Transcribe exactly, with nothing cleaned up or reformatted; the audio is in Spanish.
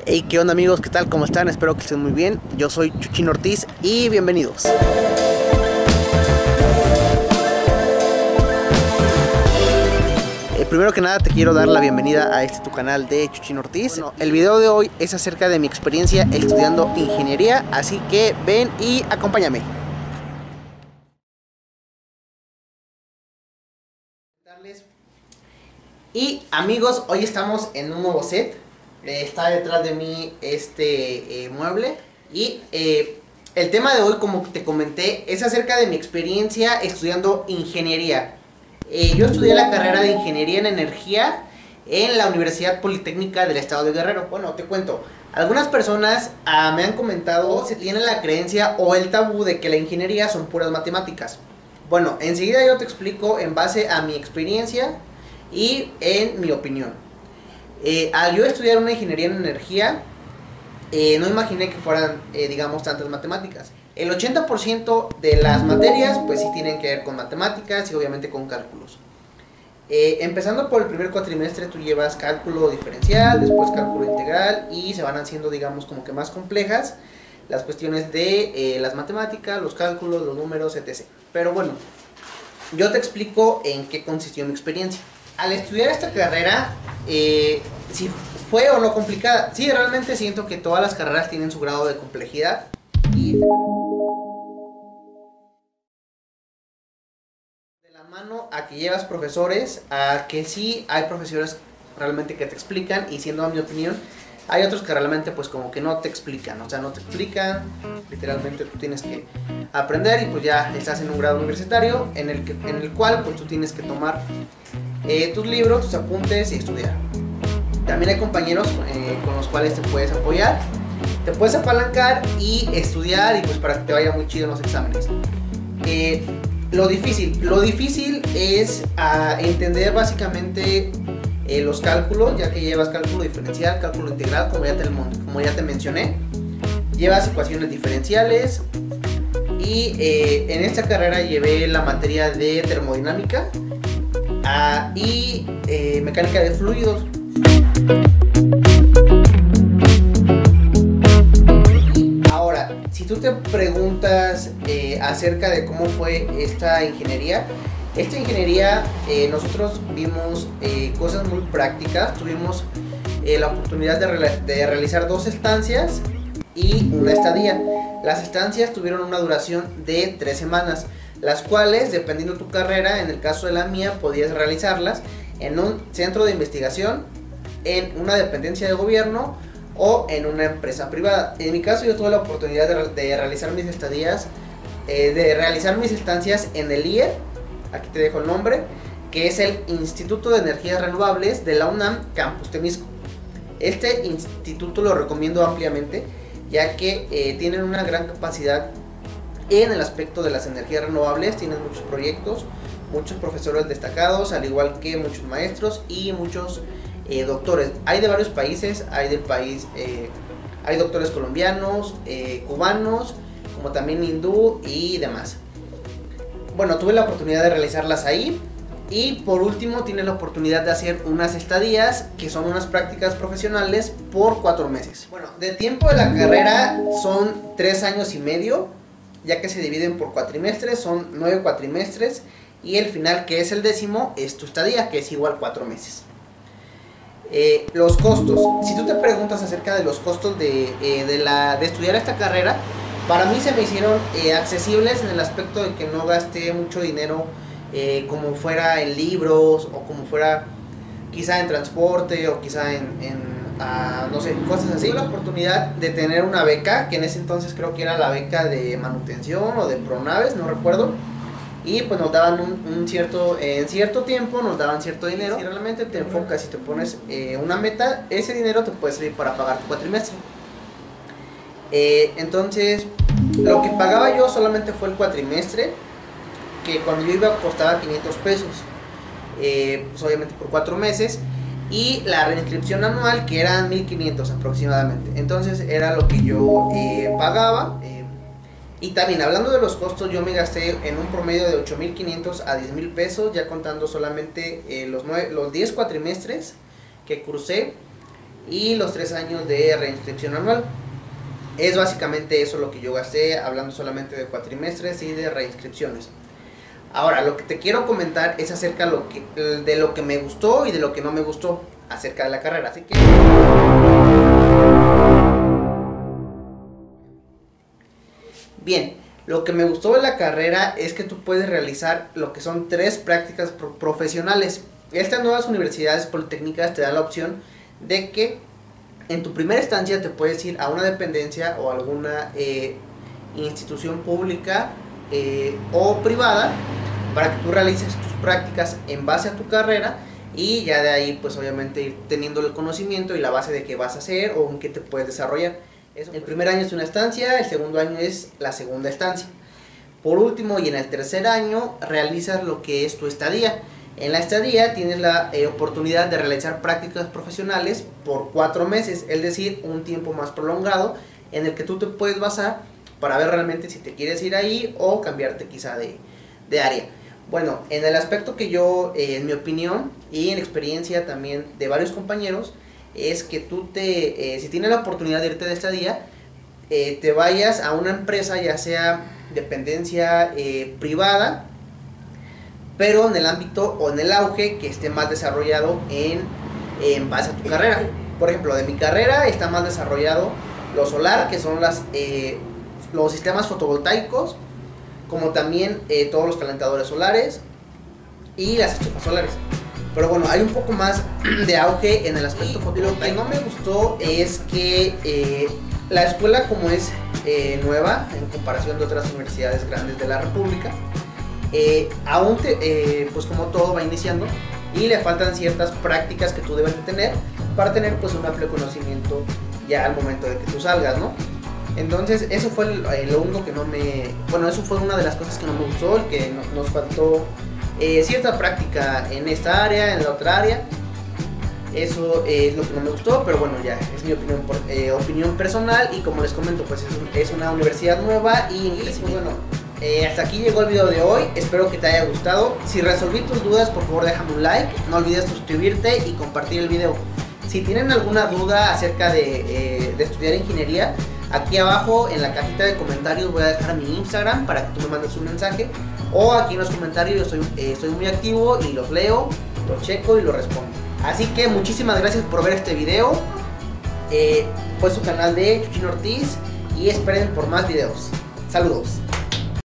Hey, ¿qué onda amigos? ¿Qué tal? ¿Cómo están? Espero que estén muy bien. Yo soy Chuchín Ortiz y bienvenidos. Eh, primero que nada te quiero dar la bienvenida a este tu canal de Chuchín Ortiz. Bueno, el video de hoy es acerca de mi experiencia estudiando ingeniería, así que ven y acompáñame. Y amigos, hoy estamos en un nuevo set. Eh, está detrás de mí este eh, mueble. Y eh, el tema de hoy, como te comenté, es acerca de mi experiencia estudiando ingeniería. Eh, yo estudié la carrera de Ingeniería en Energía en la Universidad Politécnica del Estado de Guerrero. Bueno, te cuento, algunas personas ah, me han comentado, se tiene la creencia o el tabú de que la ingeniería son puras matemáticas. Bueno, enseguida yo te explico en base a mi experiencia y en mi opinión. Eh, al yo estudiar una ingeniería en energía, eh, no imaginé que fueran, eh, digamos, tantas matemáticas. El ochenta por ciento de las materias, pues sí tienen que ver con matemáticas y obviamente con cálculos. Eh, empezando por el primer cuatrimestre, tú llevas cálculo diferencial, después cálculo integral y se van haciendo, digamos, como que más complejas las cuestiones de eh, las matemáticas, los cálculos, los números, etcétera. Pero bueno, yo te explico en qué consistió mi experiencia. Al estudiar esta carrera, eh, si fue o no complicada, sí, realmente siento que todas las carreras tienen su grado de complejidad. Y de la mano a que llevas profesores, a que sí hay profesores realmente que te explican, y siendo mi opinión, hay otros que realmente pues como que no te explican, o sea, no te explican, literalmente tú tienes que aprender y pues ya estás en un grado universitario en el, que, en el cual pues tú tienes que tomar eh, tus libros, tus apuntes y estudiar. También hay compañeros eh, con los cuales te puedes apoyar, te puedes apalancar y estudiar y pues para que te vaya muy chido en los exámenes. Eh, lo difícil, lo difícil es a entender básicamente Eh, los cálculos, ya que llevas cálculo diferencial, cálculo integral, como ya te, como ya te mencioné. Llevas ecuaciones diferenciales. Y eh, en esta carrera llevé la materia de termodinámica uh, y eh, mecánica de fluidos. Y ahora, si tú te preguntas eh, acerca de cómo fue esta ingeniería, Esta ingeniería eh, nosotros vimos eh, cosas muy prácticas. Tuvimos eh, la oportunidad de, re de realizar dos estancias y una estadía. Las estancias tuvieron una duración de tres semanas, las cuales, dependiendo de tu carrera, en el caso de la mía, podías realizarlas en un centro de investigación, en una dependencia de gobierno o en una empresa privada. En mi caso yo tuve la oportunidad de, de realizar mis estadías, eh, de realizar mis estancias en el I E R. Aquí te dejo el nombre, que es el Instituto de Energías Renovables de la UNAM Campus Temisco. Este instituto lo recomiendo ampliamente, ya que eh, tienen una gran capacidad en el aspecto de las energías renovables. Tienen muchos proyectos, muchos profesores destacados, al igual que muchos maestros y muchos eh, doctores. Hay de varios países, hay del país, eh, hay doctores colombianos, eh, cubanos, como también hindú y demás. Bueno, tuve la oportunidad de realizarlas ahí. Y por último tienes la oportunidad de hacer unas estadías, que son unas prácticas profesionales por cuatro meses. Bueno, de tiempo de la carrera son tres años y medio, ya que se dividen por cuatrimestres, son nueve cuatrimestres. Y el final, que es el décimo, es tu estadía, que es igual cuatro meses. Eh, los costos, si tú te preguntas acerca de los costos de, eh, de, la, de estudiar esta carrera, para mí se me hicieron eh, accesibles en el aspecto de que no gasté mucho dinero eh, como fuera en libros o como fuera quizá en transporte o quizá en, en uh, no sé, cosas así. Tuve la oportunidad de tener una beca, que en ese entonces creo que era la beca de manutención o de Pronaves, no recuerdo. Y pues nos daban un, un cierto, eh, en cierto tiempo nos daban cierto dinero. Si realmente te enfocas y te pones eh, una meta, ese dinero te puede servir para pagar tu cuatrimestre. Eh, entonces, lo que pagaba yo solamente fue el cuatrimestre, que cuando yo iba costaba quinientos pesos, eh, pues obviamente por cuatro meses, y la reinscripción anual, que eran mil quinientos aproximadamente. Entonces era lo que yo eh, pagaba. Eh, y también hablando de los costos, yo me gasté en un promedio de ocho mil quinientos a diez mil pesos, ya contando solamente eh, los, nueve, los diez cuatrimestres que cursé. y los tres años de reinscripción anual. Es básicamente eso lo que yo gasté, hablando solamente de cuatrimestres y de reinscripciones. Ahora, lo que te quiero comentar es acerca lo que, de lo que me gustó y de lo que no me gustó acerca de la carrera. Así que... Bien, lo que me gustó de la carrera es que tú puedes realizar lo que son tres prácticas pro profesionales. Estas nuevas universidades politécnicas te dan la opción de que en tu primera instancia te puedes ir a una dependencia o alguna eh, institución pública eh, o privada para que tú realices tus prácticas en base a tu carrera, y ya de ahí pues obviamente ir teniendo el conocimiento y la base de qué vas a hacer o en qué te puedes desarrollar. Eso. El primer año es una estancia, el segundo año es la segunda estancia. Por último, y en el tercer año realizas lo que es tu estadía. En la estadía tienes la eh, oportunidad de realizar prácticas profesionales por cuatro meses, es decir, un tiempo más prolongado en el que tú te puedes basar para ver realmente si te quieres ir ahí o cambiarte quizá de, de área. Bueno, en el aspecto que yo, eh, en mi opinión y en experiencia también de varios compañeros, es que tú te, eh, si tienes la oportunidad de irte de estadía, eh, te vayas a una empresa, ya sea dependencia eh, privada, pero en el ámbito o en el auge que esté más desarrollado en, en base a tu carrera. Por ejemplo, de mi carrera está más desarrollado lo solar, que son las, eh, los sistemas fotovoltaicos, como también eh, todos los calentadores solares y las estufas solares. Pero bueno, hay un poco más de auge en el aspecto fotovoltaico. Lo que no me gustó es que eh, la escuela, como es eh, nueva en comparación de otras universidades grandes de la República, Eh, aún te, eh, pues como todo va iniciando y le faltan ciertas prácticas que tú debes de tener para tener pues un amplio conocimiento ya al momento de que tú salgas, ¿no? Entonces eso fue el, eh, lo único que no me, bueno, eso fue una de las cosas que no me gustó, el que no, nos faltó eh, cierta práctica en esta área, en la otra área. Eso eh, es lo que no me gustó, pero bueno, ya es mi opinión, por, eh, opinión personal, y como les comento, pues es, un, es una universidad nueva y, y pues bueno, Eh, hasta aquí llegó el video de hoy, espero que te haya gustado. Si resolví tus dudas, por favor déjame un like, no olvides suscribirte y compartir el video. Si tienen alguna duda acerca de, eh, de estudiar ingeniería, aquí abajo en la cajita de comentarios voy a dejar mi Instagram para que tú me mandes un mensaje, o aquí en los comentarios yo soy, eh, estoy muy activo y los leo, los checo y los respondo. Así que muchísimas gracias por ver este video. Eh, fue su canal de Chuchín Ortiz y esperen por más videos. Saludos.